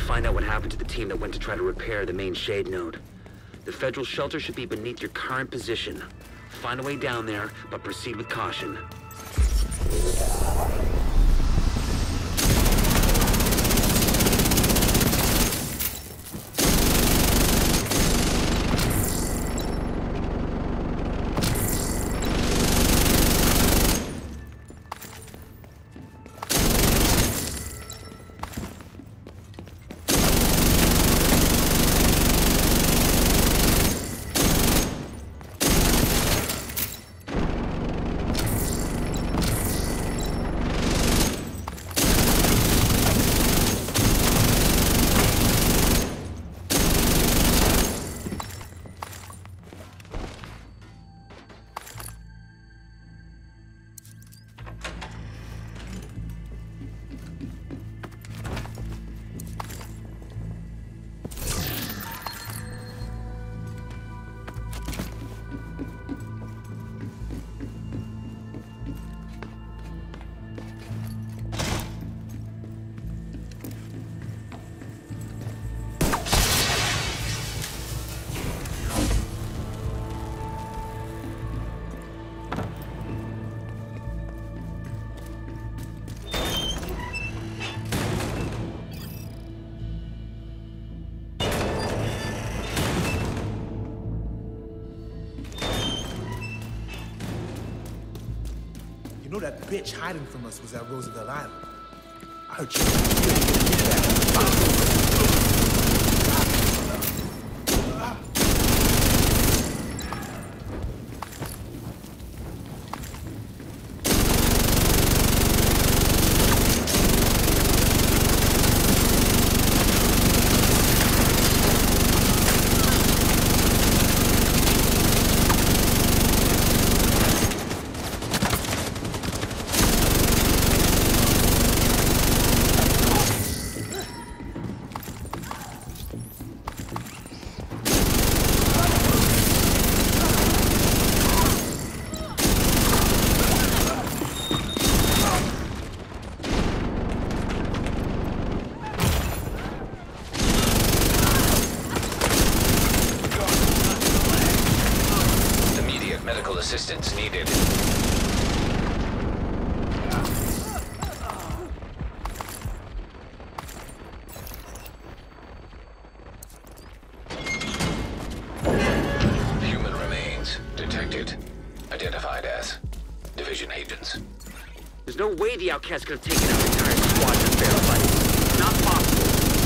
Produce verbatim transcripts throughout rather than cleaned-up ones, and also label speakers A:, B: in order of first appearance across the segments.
A: find out what happened to the team that went to try to repair the main shade node. The Federal shelter should be beneath your current position. Find a way down there, but proceed with caution.
B: You know that bitch hiding from us was at Roosevelt Island. I heard you.
C: Assistance needed. Human remains detected. Identified as Division agents.
A: There's no way the outcasts could have taken out the entire squad in a fair fight. It's not possible.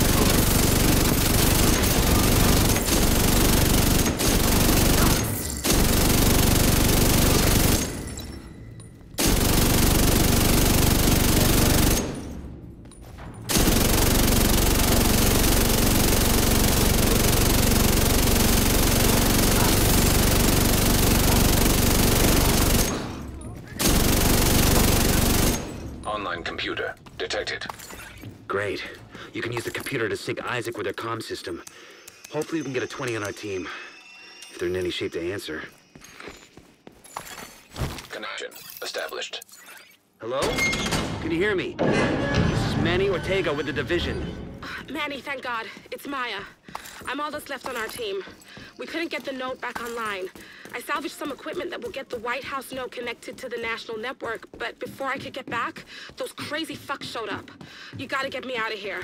C: Computer detected.
A: Great. You can use the computer to sync Isaac with their comm system. Hopefully we can get a twenty on our team. If they're in any shape to answer.
C: Connection established.
A: Hello? Can you hear me? This is Manny Ortega with the Division.
D: Manny, thank God. It's Maya. I'm all that's left on our team. We couldn't get the node back online. I salvaged some equipment that will get the White House node connected to the national network, but before I could get back, those crazy fucks showed up. You gotta get me out of here.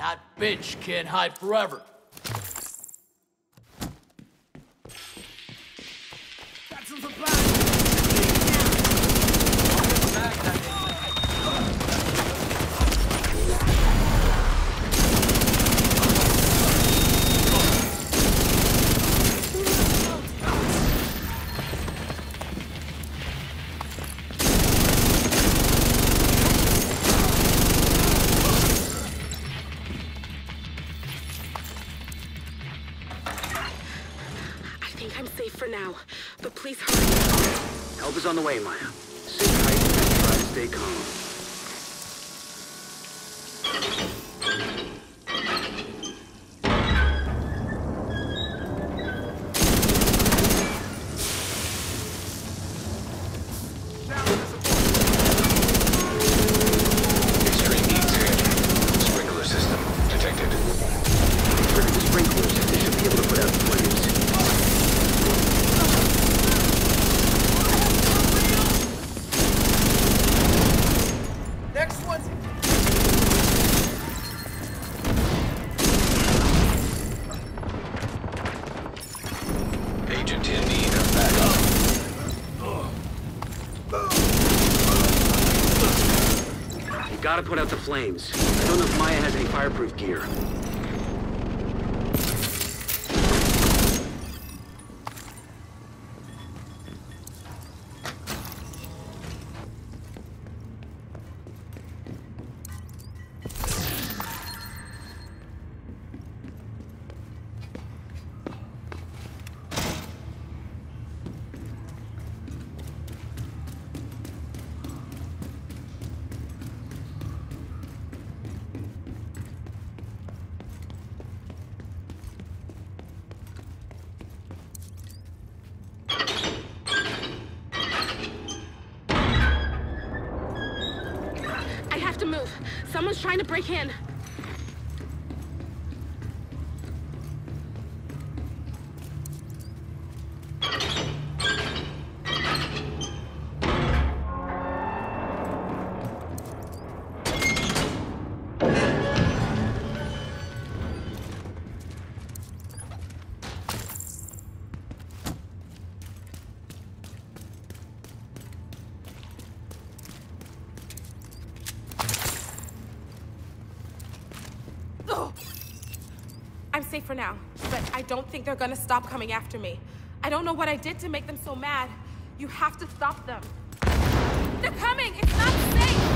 E: That bitch can't hide forever.
B: Got some supplies.
D: For now, but please hurry.
A: Help is on the way, Maya. Sit tight and try to stay calm.
C: Extreme needs hit. Sprinkler system detected.
A: Trigger the sprinklers. They should be able to put out flames.
B: Next one's...
C: Agent in need of backup.
A: You gotta put out the flames. I don't know if Maya has any fireproof gear.
D: I have to move. Someone's trying to break in. I'm safe for now, but I don't think they're gonna stop coming after me. I don't know what I did to make them so mad. You have to stop them. They're coming! It's not safe!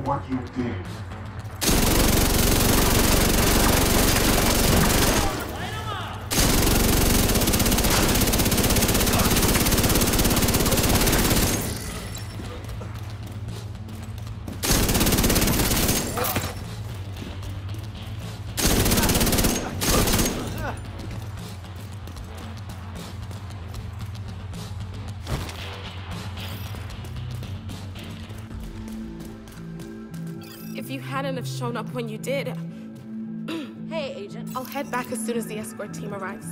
F: what you did.
D: If you hadn't have shown up when you did,
G: Hey, Agent.
D: I'll head back as soon as the escort team arrives.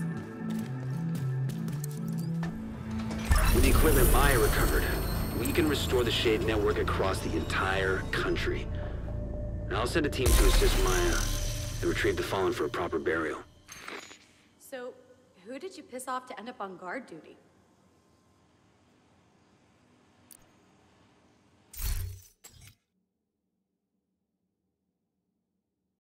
A: With the equipment Maya recovered, we can restore the Shade network across the entire country. And I'll send a team to assist Maya and retrieve the fallen for a proper burial.
G: So, who did you piss off to end up on guard duty?